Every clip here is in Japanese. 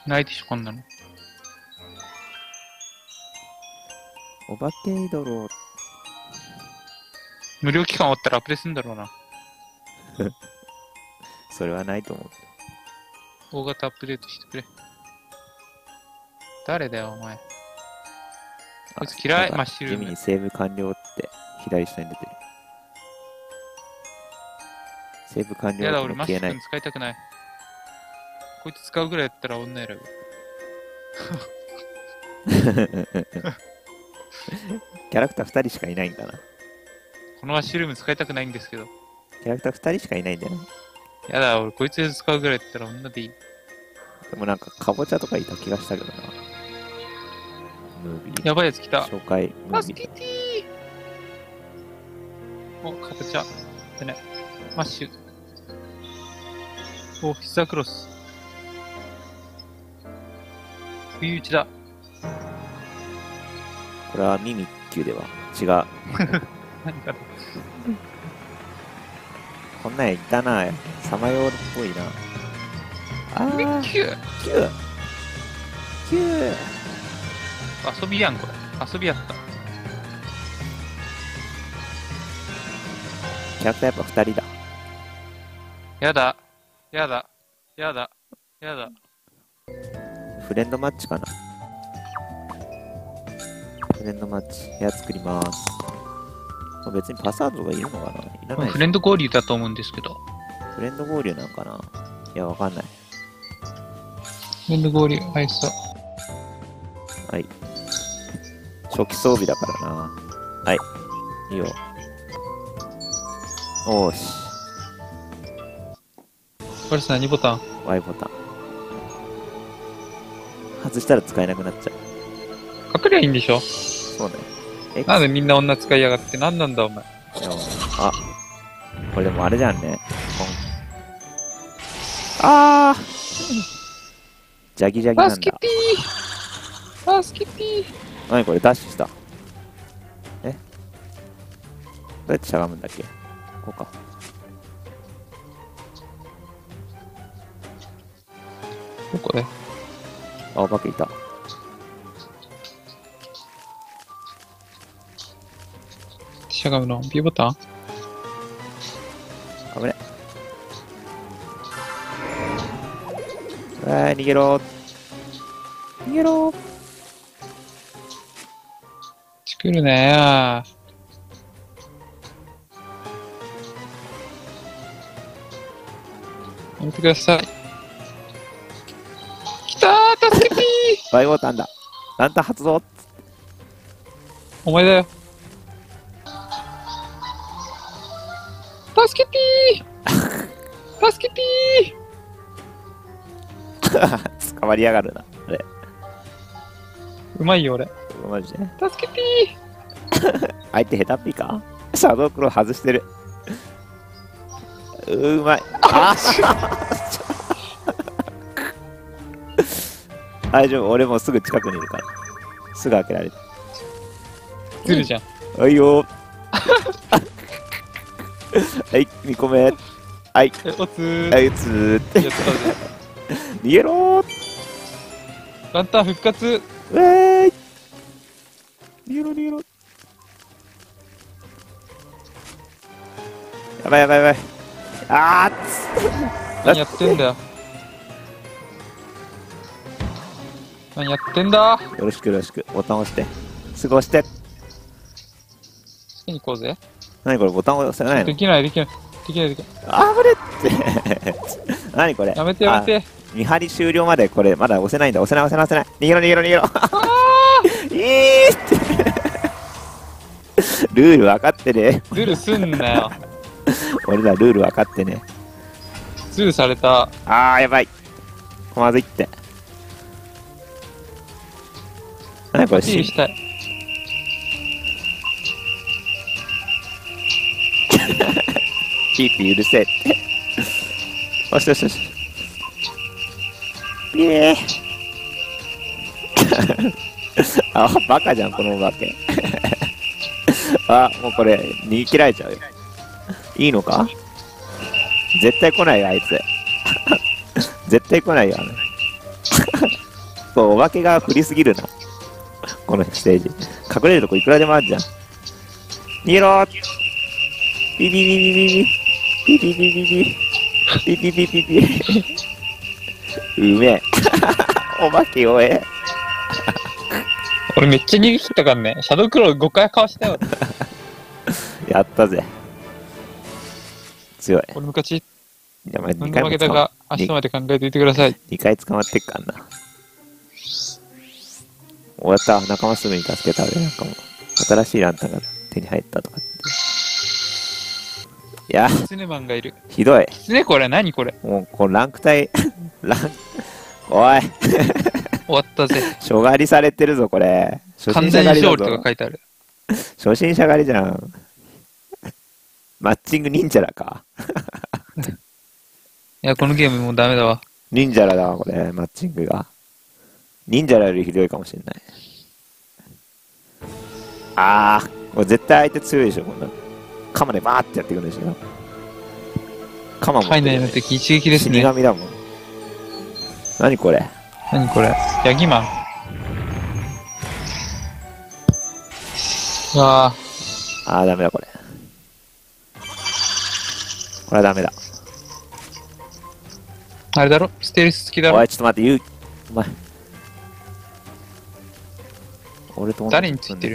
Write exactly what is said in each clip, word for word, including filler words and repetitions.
ないでしょ、こんなの。 お化けイドロ無料期間終わったらアップデートするんだろうな。 それはないと思う。 大型アップデートしてくれ。誰だよ、お前。こいつ嫌い、マッシュルーム。 地味にセーブ完了って左下に出てる。セーブ完了やだ、 って俺マッシュルーム使いたくない。こいつ使うぐらいやったら女選ぶ。 キャラクターふたりしかいないんかな。 このマッシュルーム使いたくないんですけど。 キャラクターふたりしかいないんだよ。 やだ、俺こいつ使うぐらいやったら女でいい。 でもなんか、かぼちゃとかいた気がしたけどな。ムービー。 やばいやつ来た。 紹介、ムービー。 バスケティーお、かぼちゃ。でね。マッシュ。お、膝クロス。冬打ちだ。 これはミミッキュでは違う。 何か。 こんなんいたな。サマヨールっぽいな。あー。 ミッキューキューキュー遊びやん、これ。遊びやった。 キャラクターやっぱふたりだ。 やだ。やだ。やだ。やだ。 フレンドマッチかな。フレンドマッチ。部屋作ります。別にパスワードがいるのかないらない。 フレンド合流だと思うんですけど。 フレンド合流なんかな。いや、わかんない。 フレンド合流、はい、そう。 はい。初期装備だからな。はい。いいよ。おーし。 これさ、何ボタン Y ボタン。外したら使えなくなっちゃう。 隠れゃいいんでしょそうね。X なんでみんな女使いやがって、なんなんだお前。 いやあ、これでもあれじゃんね。あージャギジャギなんだ。 バスケティーバスケティー何これダッシュした。えどうやってしゃがむんだっけ。こうか。 どこであ、お化けいた。 しゃがむの ?B ボタン危ね。うわー、逃げろー。逃げろー。 作るねー。やめてください。来たー助けてーバイボタンだ。ランタン発動。 お前だよ。助けてー助けてー捕まりやがるな。あれ。 うまいよ俺。 マジで。 助けてー相手下手っぴか。シャドウクロー外してる。うまい。あ大丈夫、俺もうすぐ近くにいるから。すぐ開けられる。 ずるじゃん。 はいよー。はい、にこめ。はい、 え、おつー。 はい、つーって。 やったぜ。 逃げろー。 ランタン復活。 うえーい。逃げろ逃げろ。やばいやばいやばい。あーっつ。 何やってんだよ。何やってんだ。 よろしくよろしく。ボタン押して。すぐ押して。 次に行こうぜ。 何これボタン押せないの。 できないできない。できないできない。 あぶれって何これ。 やめてやめて。 見張り終了までこれまだ押せないんだ。押せない押せない押せない。逃げろ逃げろ逃げろ。いーってルール分かってね。 ズルすんなよ。 俺らルール分かってね。 ズルされた。 あーやばい。まずいって。何これ。 キーしたい。 キープ許せって。よしよしよし。イエーあ、バカじゃん、このお化け。あ、もうこれ、逃げ切られちゃうよ。いいのか。絶対来ないよ、あいつ。絶対来ないよ、あの。 構お化けが振りすぎるな。このステージ。隠れるとこいくらでもあるじゃん。逃げろー。ピピピピピピ。ピピピピピ。ピピピピピ。うめえ。お化け弱え。 俺めっちゃ逃げ切ったからね。シャドウクローごかいかわしたよ。 やったぜ。強い。 俺の勝ち。 いや、まあ、 何 2回も捕まで負けたか、明日まで考えておいてください。 にかい捕まってっからな。終わった。仲間すぐに助けた俺なんかも。新しいランタンが手に入ったとかって。いや、 キツネマンがいる。 ひどい。 キツネこれ何これもう、このランク帯、ラン、おい、 終わったぜ。 初狩りされてるぞ、これ。初完心者全勝利と狩りだぞ。 か書いてある。 初心者狩りじゃん。マッチング忍者らか。 いや、このゲームもうダメだわ。 忍者らだわ、これ、マッチングが。忍者らよりひどいかもしれない。あー、これ絶対相手強いでしょ、こんな。カマでバーってやっていくんでしょ。カマも、 ファイナルの敵一撃です死ね。 神だもん。何これ。 何これヤギマン。うわぁ。 あー、ダメだ、これ。これはダメだ。 あれだろステルス好きだろおい、ちょっと待って、言う。お前。俺と同じ誰についてる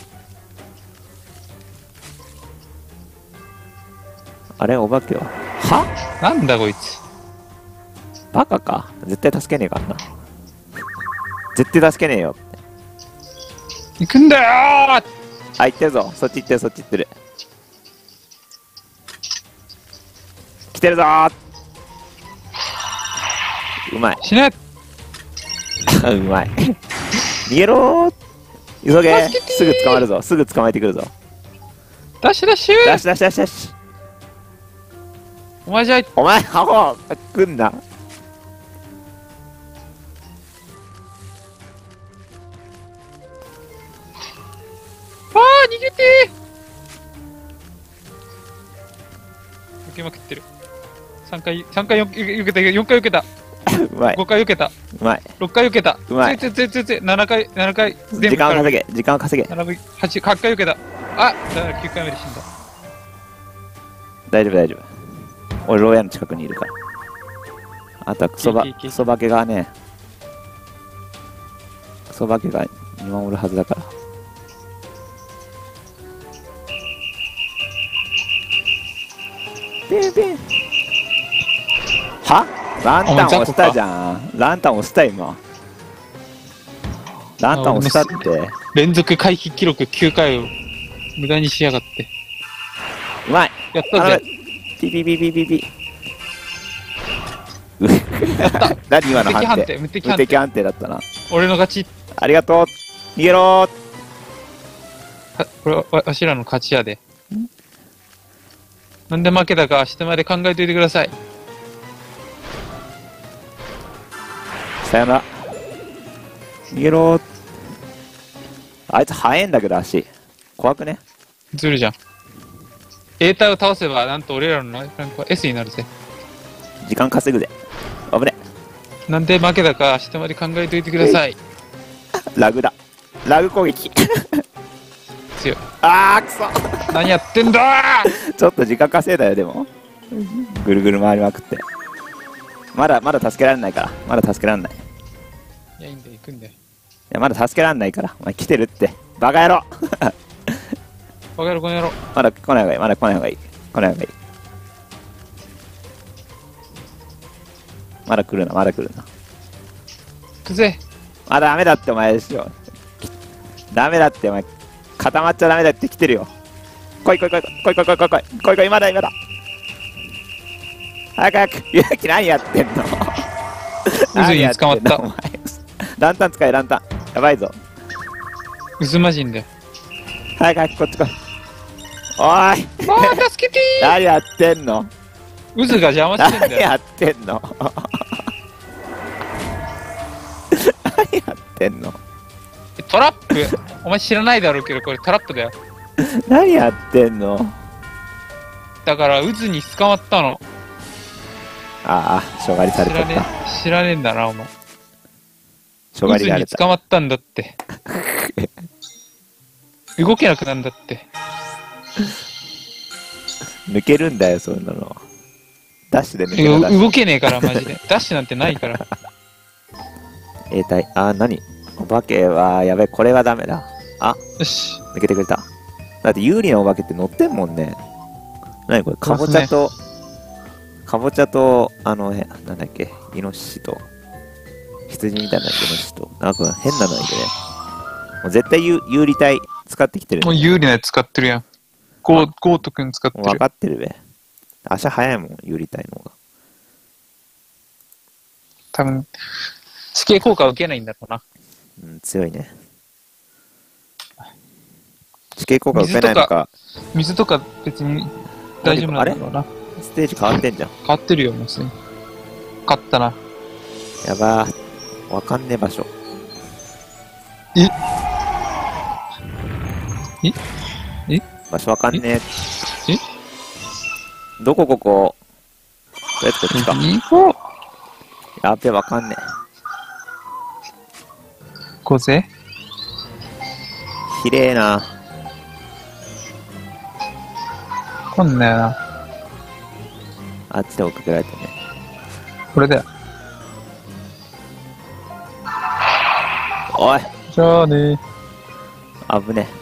あれ、お化けははなんだこいつ。 バカか。絶対助けねえからな。絶対助けねえよ。 行くんだよー。 あ、行ってるぞ。そっち行ってる、そっち行ってる。来てるぞー。うまい。 死ね。 うまい。逃げろー。急げ。 助けてーすぐ捕まるぞ。すぐ捕まえてくるぞ。 ダッシュダッシュよしよしよしよし。 お前じゃい。 お前、ハホ来んな。 あー逃げてー。受けまくってる。さんかい、さんかいよ受けた、よんかい受けた、 うまい。 ごかい受けた、 うまい。 ろっかい受けた。 うまいついついついつい、ななかい、ななかい、全部時間を稼げ。時間を稼げ。 ななぶい、はち、はちかい受けた。あだからきゅうかいめで死んだ。 大丈夫大丈夫。俺、牢屋の近くにいるから。あとはクソバ、 いいいいいいクソ化けがね、クソ化けが見守るはずだから。ピンピン。はランタン押したじゃん。ランタン押した今。ランタン押したって。 連続回避記録きゅうかいを無駄にしやがって。 うまい。 やったぜ。 ピピピピピピ。何今の無敵判定判定、無敵判定。 無敵判定だったな。 俺の勝ち。 ありがとう。逃げろー。 はこれはわわしらの勝ちやで。なんで負けたか明日まで考えておいてください。 さよなら。逃げろー。あいつ速いんだけど足。怖くね。 ずるじゃん。エータを倒せば、なんと俺らのランクは エス になるぜ。 時間稼ぐぜ。危ね。 なんで負けたか明日まで考えておいてください。 ラグだ。ラグ攻撃。 強い。 あーくそ。 何やってんだー。 ちょっと時間稼いだよ、でも。ぐるぐる回りまくって。まだ、まだ助けられないから。まだ助けられない。いいや、いいんだよ、行くんだよ。 や、まだ助けられないから。お前来てるって。バカ野郎。 バカ野郎、この野郎。 まだ来ない方がいい。まだ来ない方がいい。来ない方がいい。まだ来るな、まだ来るな。 行くぜ。 まだダメだってお前ですよ。ダメだってお前。固まっちゃダメだって来てるよ。来い来い来い来い来い来い来い来い来い来い今だ今だ。早く早く。ゆうき何やってんの。 渦に捕まった何やんのお前ランタン使えランタン。やばいぞ。 渦魔人だよ。 早く早くこっち来い。おいあー、助けて何やってんの。 ー。渦が邪魔してんだよ。 何やってんの。何やってんの。 トラップ。お前知らないだろうけど、これトラップだよ。 何やってんの。 だから渦に捕まったの。 ああ、障害されちゃっ知らねえ、知らねえんだな、お前。 ちょがり渦にられた。 捕まったんだって。動けなくなんだって。 抜けるんだよ、そんなの。ダッシュで抜いやけるダッシュ。 動けねえから、マジで。ダッシュなんてないから。 えー、体、あー、何お化けは、やべ、これはダメだ。あ、 よし。 抜けてくれた。だって有利なお化けって乗ってんもんね。何これ、かぼちゃと、かぼちゃと、あの、へなんだっけ、イノシシと、羊みたいなイノシシと、なんか変なのいるね。もう絶対有有利体使ってきてるね。 もう有利なやつ使ってるやん。ゴー、ゴートくん使ってるもう分か。ってるべ。足早いもん、有利体の方が。 多分、地形効果を受けないんだろうな。 うん、強いね。地形効果受けないのか、 水とか別に大丈夫なんだろうな。 ステージ変わってんじゃん。 変わってるよ、もうすでに。勝ったな。 やばー。わかんねえ場所。 えええ場所わかんねえ。 えどここことりあえずこっちか。 行こう。 やべえ、わかんね行こうぜ。 え。綺麗な。 こんなよな。 あっちで追っかけられてね。 これだよ。 おいじゃあね。 危ね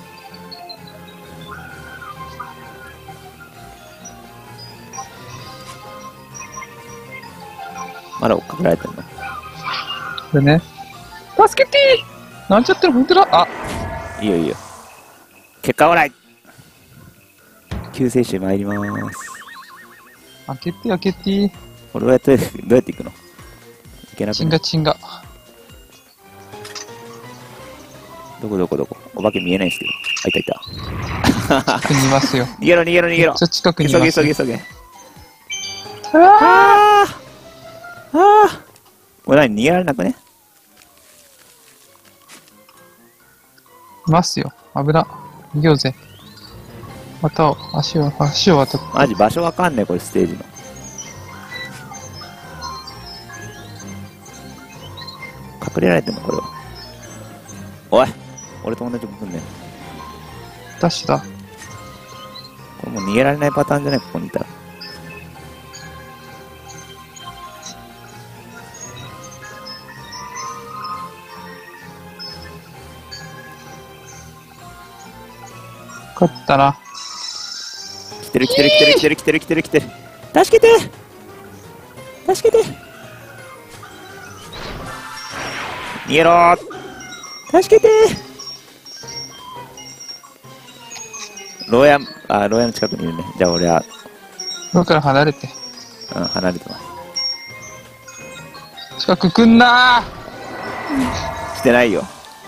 え。まだ追っかけられてんの。 これね。助けてーなんちゃってる、ほんとだ。あ、 いいよいいよ。結果オーライ。救世主参りまーす。 開けて開けて。 これどうやって、どうやって行くの？いけなくチンない？ ガチンガ。 どこどこどこ？お化け見えないですけど。あ、いたいた。 近くにいますよ。 逃げろ逃げろ逃げろめっち。ゃ近くにい急ますよ。 げ急げ急げ。 うわあーあーこれ何逃げられなくね？ ーいますよ。危な。逃げようぜ。また、足を、足を渡って。 マジ場所わかんねえ、これステージの。隠れられてんのこれは。おい俺と同じとこ来んねん。 ダッシュだ。 これもう逃げられないパターンじゃないここにいたら。 勝ったな。 来てる来てる来てる来てる来てる来てる来てる。助けて助けて逃げろー助けて牢屋、あ、牢屋の近くにいるね。じゃあ俺は、 ここから離れて。 うん、離れてます。 近く来んな来てないよ。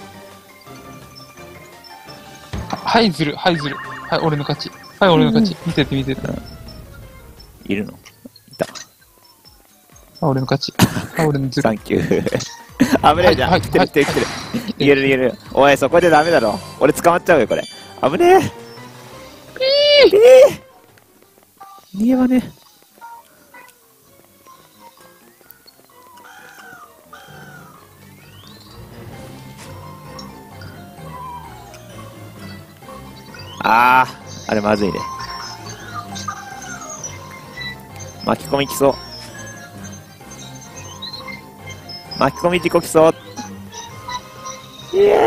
ーはい、ずる、はい、ずる。はい、俺の勝ち。はい、俺の勝ち。見てて見てて。 いるのいた。 あ、俺の勝ち。あ、俺のずる。 サンキュー。危ねえじゃん。 はい来てる来てる来てる。 はい逃げる逃げる。おい、そこでダメだろ。俺捕まっちゃうよ、これ。危ねえ。ピーピー逃げ場ね。あー、あれまずいね。巻き込みきそう。巻き込み事故きそう。いえ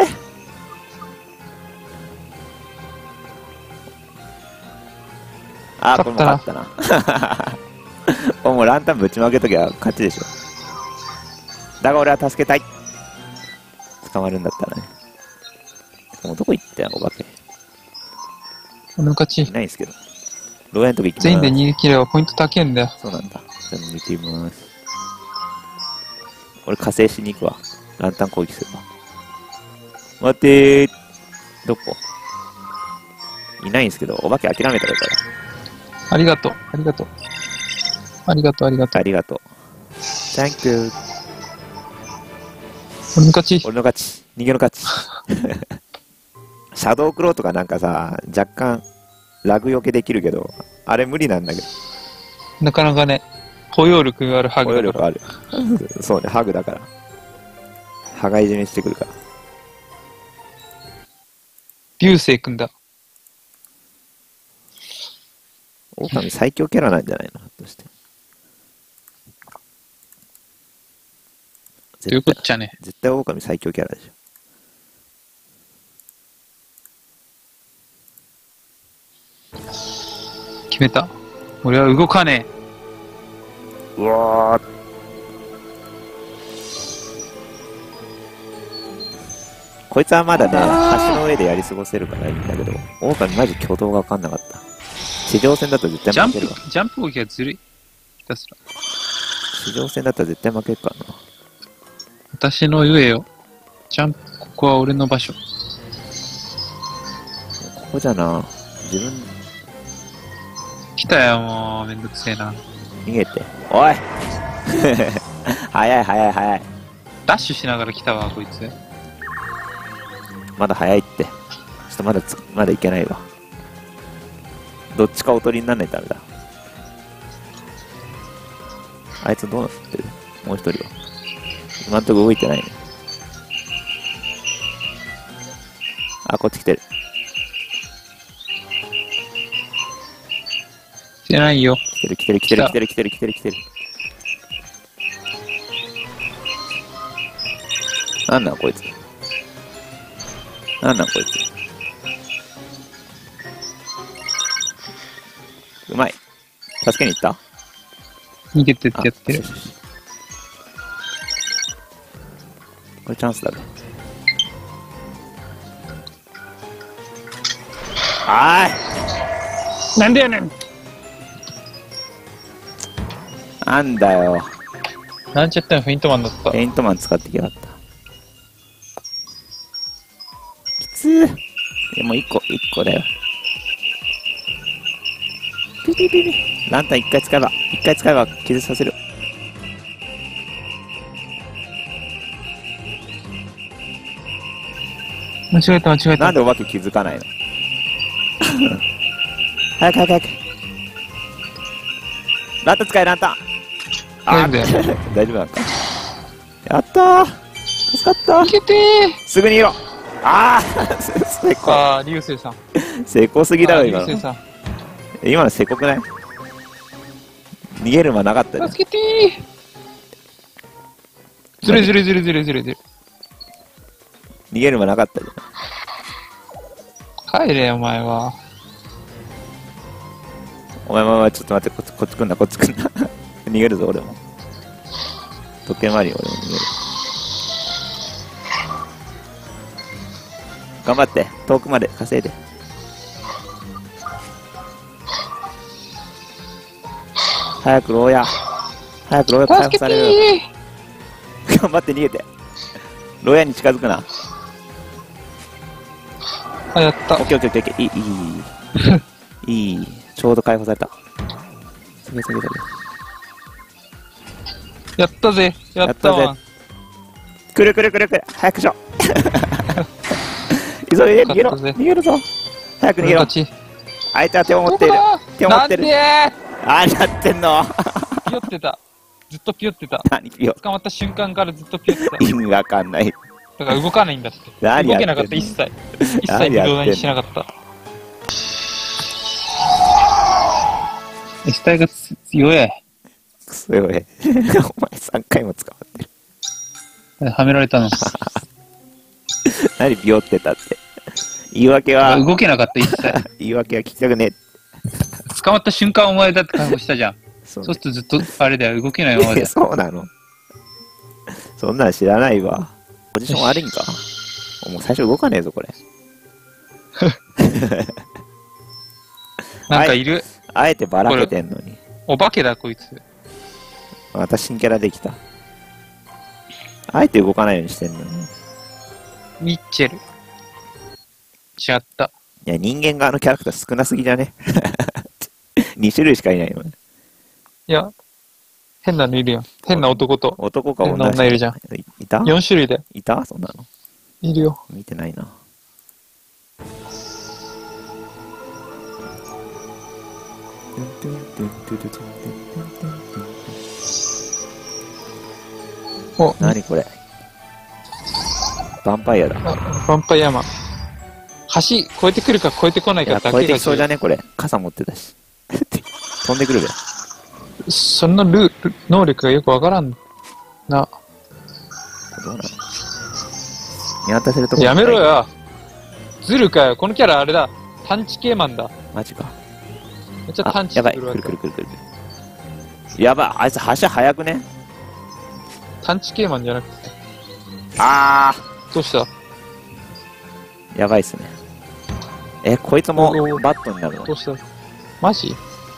あー、これも勝ったな。もうランタンぶちまけときゃ勝ちでしょ。だが俺は助けたい。捕まるんだったらね。もうどこ行ったよ、お化け。 俺の勝ちい。ないんすけど。牢屋のとこ行きます。 全員で逃げ切ればポイント高いんだよ。 そうなんだ。じゃあ逃げ切ります。俺加勢しに行くわ。ランタン攻撃するわ。待ってー。どこいないんすけど、お化け諦めたらいいから。 ありがとう。ありがとう。ありがとう、ありがとう。 ありがとう。Thank you. 俺の勝ち。 俺の勝ち。逃げの勝ち。シャドウクローとかなんかさ、若干ラグよけできるけど、あれ無理なんだけど。 なかなかね、包容力があるハグ保だから。 養力ある。そうね、ハグだから。 羽がいじめしてくるから。 流星くんだ。 狼最強キャラなんじゃないのひょっとして。 というこっちゃね。 絶対狼最強キャラでしょ。 決めた。俺は動かねうわー。こいつはまだね、橋の上でやり過ごせるからいいんだけど、狼マジ挙動が分かんなかった。地上戦だと絶え。ジャンプ対負けるわ。、 ジャンプ動きがずるい。ひたすら。 地上戦だったら絶対負けるからな。 私の上よ。ジャンプ、ここは俺の場所。 ここじゃな。自分、 来たよ、もう。めんどくせえな。 逃げて。おい早い早い早い。 ダッシュしながら来たわ、こいつ。 まだ早いって。ちょっとまだつ、まだいけないわ。どっちかおとりになんないとダメだ。あいつどうなってる？もう一人は。今んとこ動いてないね。あ、こっち来てる。 来てないよ。 来てる来てる来てる来てる来てる来てる来てる。なんなんこいつ。なんなんこいつ。うまい。助けに行った？ 逃げてってやってるあ。よしよしこれチャンスだね。はーい。 なんでやねん。 なんだよ。 なんちゃったのフェイントマンだった。 ペイントマン使ってきやがった。きつー。でも一個、一個だよ。ピピピピ。ランタン一回使えば、一回使えば気絶させる。 間違えた間違えたなん。でお化け気づかないの早く早く早く。ランタン使え、ランタン。あ大丈夫だよ。 ー大丈夫なんか。やったー。助かったー。 逃げてすぐにいろ。あー成ー。 功。 あー、流星さん。 成功すぎだろ、 あー今の。 流星さん。 今の成功くない？逃げる間なかったね。 助けてー。ずれずれずれずれずれずれ。 逃げる間なかったじゃん。 帰れよ、お前は。 お前お前お前ちょっと待って、こっち、こっち来んな、こっち来んな。逃げるぞ、俺も。時計回り、俺も逃げる。頑張って、遠くまで稼いで。早く牢屋。早く牢屋解助けて放される。 ー。 頑張って逃げて。牢屋に近づくな。 あ、やったオッ。ケーオッケーオッケー。いい、いい。いい。ちょうど解放された。下げ下げ下げ。 やったぜ。やったわ。 やったぜくるくるくるくる。早くしろ。急いで逃げろ。 よかったぜ逃げるぞ。早く逃げろ。 俺たち。 相手は手を持っている。手を持ってる。 なんであー、なってんの。 ピヨってた。ずっとピヨってた。 何よ。 捕まった瞬間からずっとピヨってた。 意味わかんない。 だから動かないんだって。 何やってんの動けなかった、一切。一切微動だにしなかった。S 体が強え。 くそよえ。お前さんかいも捕まってる。 はめられたの。 何ビヨってたって。言い訳は、 動けなかった、一切。 言い訳は聞きたくねえ。 捕まった瞬間お前だって解放したじゃん。 そそうするとずっと、あれだよ、動けないままで。 そうなの。そんなん知らないわ。ポジション悪いんか。もう最初動かねえぞ、これ。 なんかいる。 あえてばらけてんのに。 お化けだ、こいつ。 また新キャラできた。あえて動かないようにしてんのに。 ミッチェル。違った。 いや、人間側のキャラクター少なすぎじゃねに種類しかいないよ。 いや、変なのいるよ。変な男と。 男か変な女女いるじゃん。 いいたよん種類で。 いたそんなの。 いるよ。 見てないな。 お、 何これ。 ヴァンパイアだ。 あヴァンパイアマン。橋、越えてくるか越えてこないいや、 かだけが超えてきそうじゃ重ねこれ。傘持ってたし。飛んでくるべ。 要そのルル能力がよくわからんな。 どうなの見渡せるとこやめろ。よ。ずるかよ。このキャラあれだ。探知系マンだ。 マジか。 めっちゃあ探、知やばい。 するわけくるくるくるくるくる。やばい。あいつ橋早くね。 探知系マンじゃなくて。 あどうしたー。やばいっすね。え、こいつもバットになるのどうしたマジ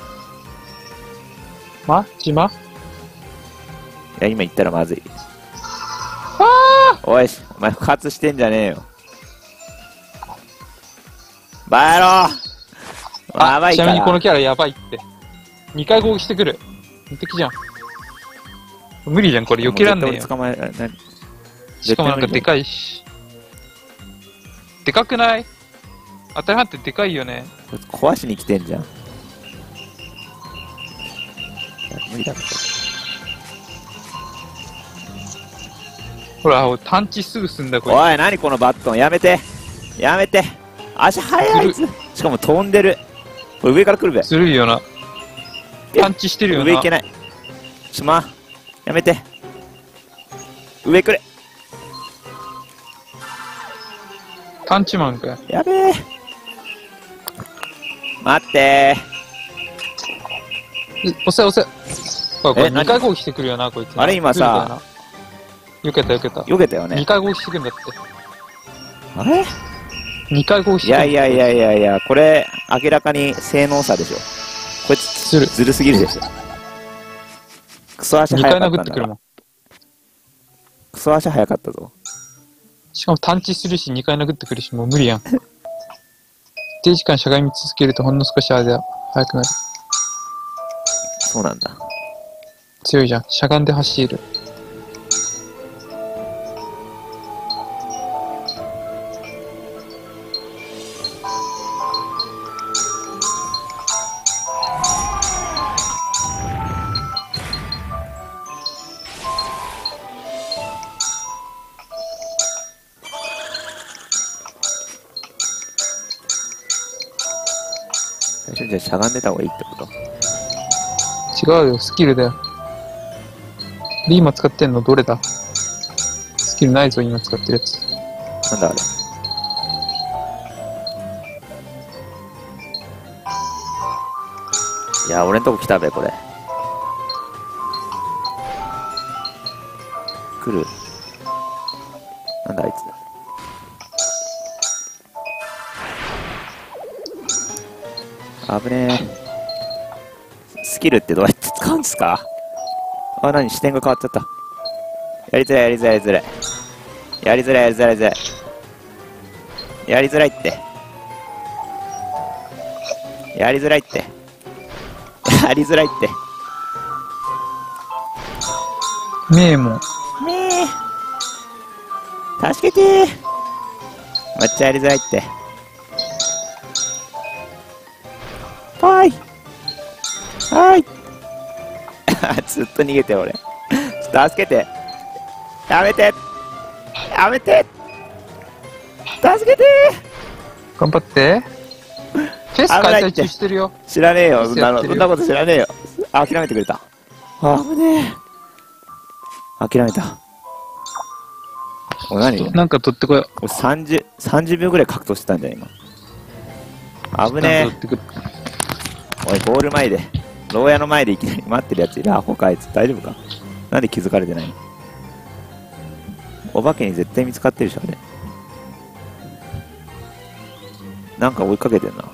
まじまいや、今言ったらまずい。 あおいし、お前、不発してんじゃねえよ。バカ野郎あやばいから。 ちなみにこのキャラやばいって。にかい攻撃してくる。無敵じゃん。無理じゃん、これ避けらんねえよ。 もう絶対捕まえられない。 しかもなんかでかいし。でかくない当たり前ってでかいよね。 こいつ壊しに来てんじゃん。いや無理だろ。 ほら、探知すぐすんだ、これ。 おい、何このバットン。やめて。やめて。足速いあいつ。しかも飛んでる。これ上から来るべ。 ずるいよな。探知してるよな。 上行けない。すまん。やめて。上来れ。 探知マンかよ。 やべえ。待ってえ押せ押せ。ほら、これえ何にかい攻撃してくるよな、こいつな。 あれ今さずるだよな。避けた避けた。 ー。避けたよねに。かい攻撃してくるんだって。 あれにかい攻撃しいてくる。 やいやいやいやいや、これ、明らかに性能差でしょ。こいつ、 ずる。 ずるすぎるでしょ。クソ足にかい速かったんだから。 殴ってくるもん。 クソ足速かったぞ。 しかも探知するし、にかい殴ってくるし、もう無理やん。一定時間しゃがみ続けるとほんの少しあれだ。速くなる。 そうなんだ。 強いじゃん。しゃがんで走る。 最初じゃあしゃがんでた方がいいってこと違うよ、スキルだよ。で、今使ってんのどれだ？スキルないぞ、今使ってるやつ。 なんだあれ。いや、俺んとこ来たべ、これ。来る。なんだあいつ。危ねえ。スキルってどうやって使うんですか？あ、なに視点が変わっちゃった。やりづらい、やりづらい、やりづらい。やりづらい、やりづらい、やりづらい。やりづらいって。やりづらいって。やりづらいって。 ねえもん。 ねえ。助けてー。めっちゃやりづらいって。はーい。はーい。ずっと逃げて俺。ちょっと助けて。やめて。やめて。助けて頑張って。フェス開催中してるよ。 ー。知らねえよ。そんなの。 やってるよそんなこと知らねえよ。あ、諦めてくれた。あ、危ねえ。諦めた。お、何なんか取ってこよう。 俺さんじゅう、さんじゅうびょうぐらい格闘してたんじゃん、今。危ねなんか取ってくる。 え。おい、ゴール前で、牢屋の前でいきなり待ってるやついる。アホかあいつ。大丈夫か？なんで気づかれてないの？お化けに絶対見つかってるでしょ、あれ。なんか追いかけてんな。い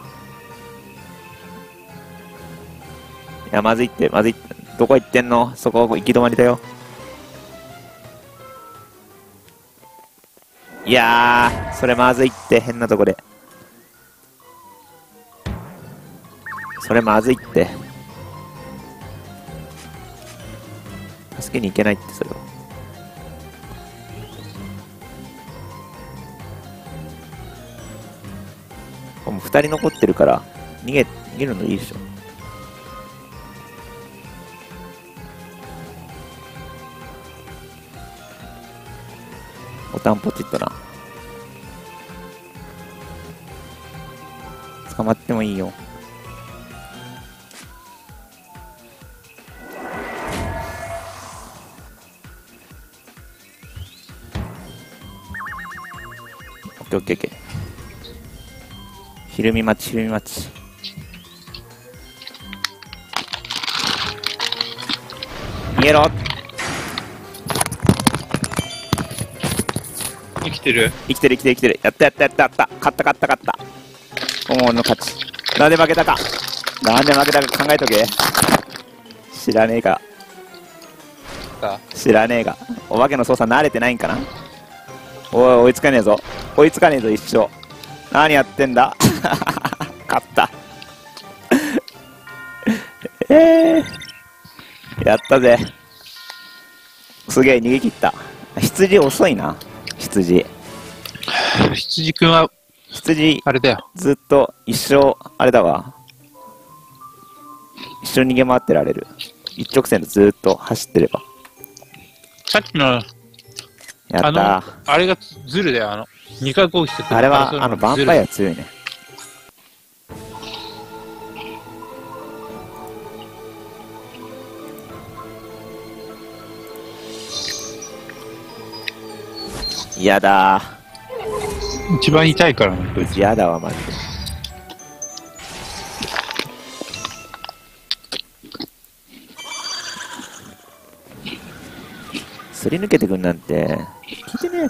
や、まずいって、まずいって。どこ行ってんの？そこ行き止まりだよ。いやー、それまずいって、変なとこで。それまずいって。助けに行けないって、それは。もう二人残ってるから、逃げ、逃げるのいいでしょ。 ボタンポチッとな。捕まってもいいよ。オッケーオッケーオッケー。ひるみ待ち、ひるみ待ち。逃げろ。 生きてる。 生きてる生きてる生きてる。やったやったやったやった。勝った勝った勝った。もう俺の勝ち。なんで負けたか。なんで負けたか考えとけ。知らねえか。 さ知らねえが。お化けの操作慣れてないんかな。おい、追いつかねえぞ。追いつかねえぞ、一生。何やってんだ。勝った。えー。やったぜ。すげえ、逃げ切った。羊遅いな。羊。 羊くんは、 羊、 あれだよ。 ずっと一生、あれだわ。一生逃げ回ってられる。一直線でずっと走ってれば。 さっきの、 やったあのー。、 あれがズルだよ、あの、二回攻撃してくるあれは、あの、ヴァンパイア。 ア強いね。嫌だ一番痛いからね、こいー。 つ。 嫌だわ、マジで。すり抜けてくんなんて、聞いてね。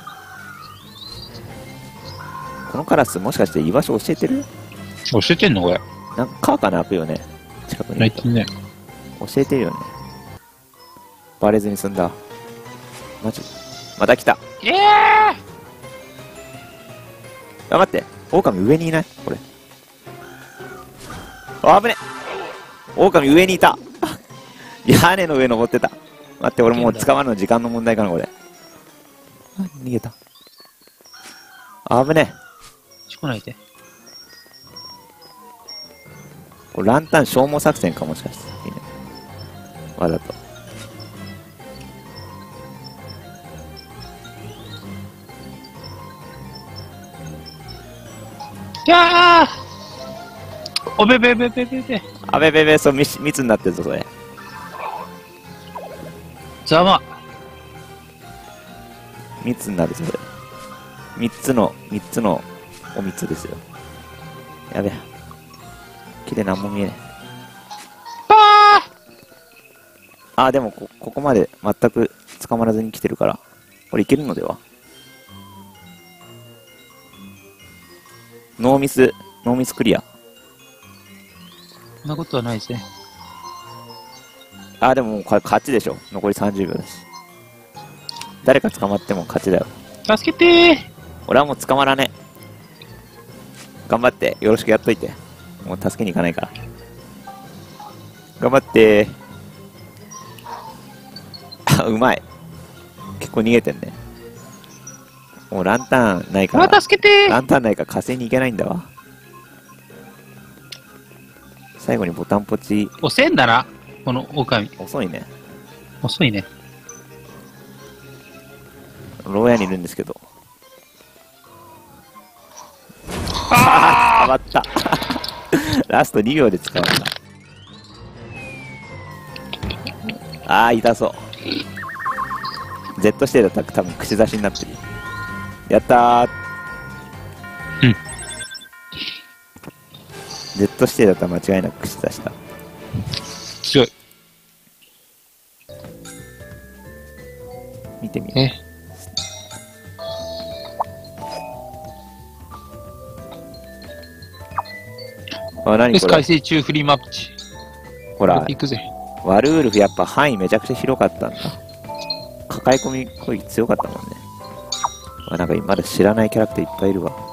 このカラス、もしかして居場所教えてる？ 教えてんのこれ。 なんか、カーカナ開くよね。近くにいると。 泣いてんね。 教えてるよね。バレずに済んだ。マジ。また来た。 ええあ、待って。狼上にいないこれ。あ、危ね。狼上にいた。屋根の上登ってた。待って、俺もう捕まるの時間の問題かな、これ。あ、逃げた。あぶね。 ー。来ないで。 これランタン消耗作戦か、もしかして。いいね。わざと。 いやーおべべべべべべ。 あべべべ、そう、密密になってるぞ、それ。 ざま。 密になるぞ、それ。三つの、三つのお密ですよ。やべえ。木で何も見えねえ。あー、でもこ、ここまで全く捕まらずに来てるから、これいけるのでは？ノーミス、ノーミスクリア。 そんなことはないぜ。 あー、でももうこれ勝ちでしょ。残りさんじゅうびょうだし。誰か捕まっても勝ちだよ。 助けてー。 俺はもう捕まらねえ。頑張って、よろしくやっといて。もう助けに行かないから。頑張ってー。あ、うまい。結構逃げてんね。もうランタンないから。 また助けてー。 ランタンないから火星に行けないんだわ。最後にボタンポチ、 遅えんだな、この狼。 遅いね。 遅いね。 牢屋にいるんですけど。ああ捕まった。ラストにびょうで捕まった。ああ、痛そう。Z 指定だったら多分口差しになってる。やったー。 うん。 Z 指定だったら間違いなく口差した。 強い。 見てみ。 え。 あ、何よし、 これ改。正中フリーマッチ。 ほら、 行くぜ。 ワルウルフやっぱ範囲めちゃくちゃ広かったんだ。抱え込み攻撃強かったもんね。あ、なんかまだ知らないキャラクターいっぱいいるわ。